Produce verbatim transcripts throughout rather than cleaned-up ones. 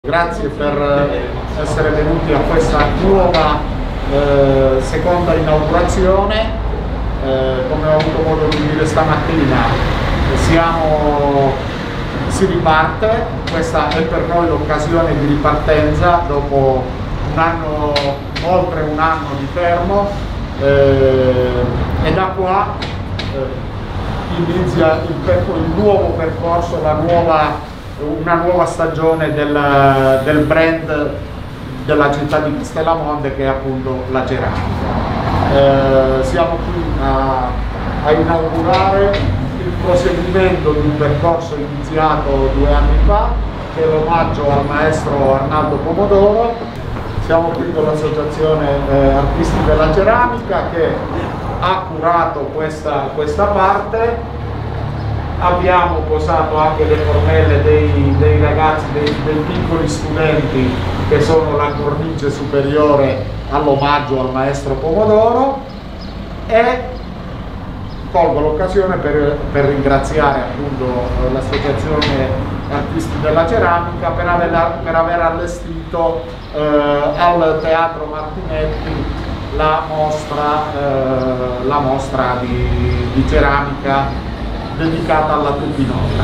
Grazie per essere venuti a questa nuova eh, seconda inaugurazione. Eh, come ho avuto modo di dire stamattina, siamo, si riparte. Questa è per noi l'occasione di ripartenza dopo un anno, oltre un anno di fermo, eh, e da qua eh, inizia il, il nuovo percorso, la nuova una nuova stagione del, del brand della città di Castellamonte, che è appunto la ceramica. Eh, siamo qui a, a inaugurare il proseguimento di un percorso iniziato due anni fa, che è l'omaggio al maestro Arnaldo Pomodoro. Siamo qui con l'associazione eh, Artisti della Ceramica, che ha curato questa, questa parte. Abbiamo posato anche le formelle dei, dei ragazzi, dei, dei piccoli studenti, che sono la cornice superiore all'omaggio al maestro Pomodoro, e colgo l'occasione per, per ringraziare appunto l'associazione Artisti della Ceramica per aver, per aver allestito eh, al Teatro Martinetti la mostra, eh, la mostra di, di ceramica dedicata alla Tupinota.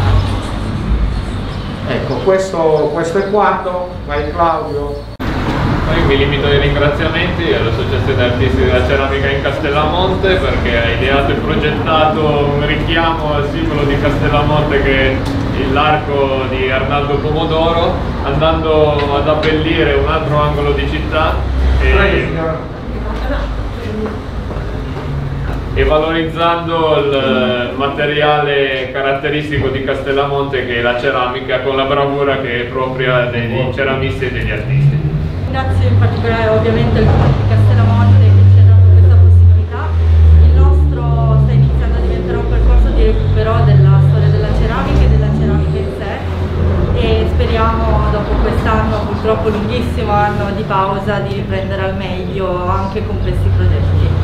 Ecco, questo, questo è quanto. Vai Claudio. Poi mi limito ai ringraziamenti all'Associazione Artisti della Ceramica in Castellamonte, perché ha ideato e progettato un richiamo al simbolo di Castellamonte, che è l'arco di Arnaldo Pomodoro, andando ad abbellire un altro angolo di città e e valorizzando il materiale caratteristico di Castellamonte, che è la ceramica, con la bravura che è propria degli ceramisti e degli artisti. Ringrazio in particolare ovviamente il Comune di Castellamonte che ci ha dato questa possibilità. Il nostro sta iniziando a diventare un percorso di recupero della storia della ceramica e della ceramica in sé, e speriamo, dopo quest'anno purtroppo lunghissimo anno di pausa, di riprendere al meglio anche con questi progetti.